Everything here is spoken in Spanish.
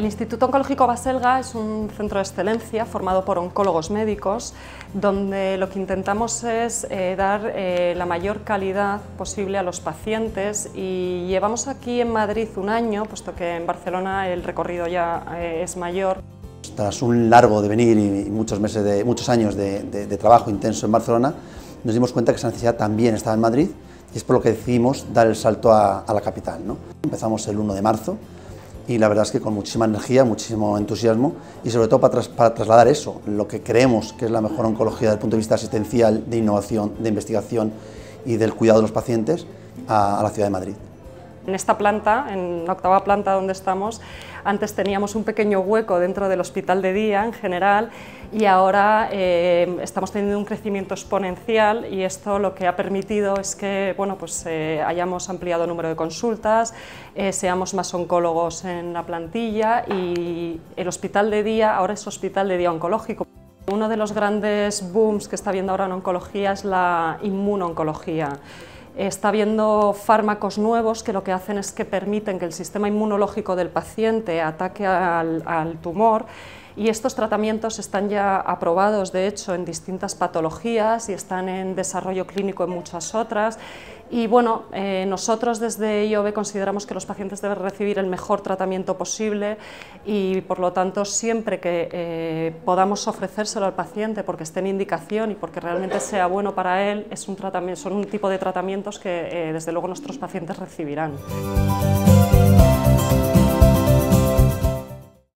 Instituto Oncológico Baselga es un centro de excelencia formado por oncólogos médicos, donde lo que intentamos es dar la mayor calidad posible a los pacientes, y llevamos aquí en Madrid un año, puesto que en Barcelona el recorrido ya es mayor. Tras un largo devenir y muchos años de trabajo intenso en Barcelona, nos dimos cuenta que esa necesidad también estaba en Madrid, y es por lo que decidimos dar el salto a la capital, ¿no? Empezamos el 1 de marzo y la verdad es que con muchísima energía, muchísimo entusiasmo, y sobre todo para trasladar eso, lo que creemos que es la mejor oncología desde el punto de vista asistencial, de innovación, de investigación y del cuidado de los pacientes a la ciudad de Madrid. En esta planta, en la 8ª planta donde estamos, antes teníamos un pequeño hueco dentro del hospital de día en general, y ahora estamos teniendo un crecimiento exponencial, y esto lo que ha permitido es que hayamos ampliado el número de consultas, seamos más oncólogos en la plantilla, y el hospital de día ahora es hospital de día oncológico. Uno de los grandes booms que está habiendo ahora en oncología es la inmunoncología. Está habiendo fármacos nuevos que lo que hacen es que permiten que el sistema inmunológico del paciente ataque al tumor, y estos tratamientos están ya aprobados, de hecho, en distintas patologías, y están en desarrollo clínico en muchas otras. Y bueno, nosotros desde IOB consideramos que los pacientes deben recibir el mejor tratamiento posible, y por lo tanto siempre que podamos ofrecérselo al paciente porque esté en indicación y porque realmente sea bueno para él, son un tipo de tratamientos que desde luego nuestros pacientes recibirán.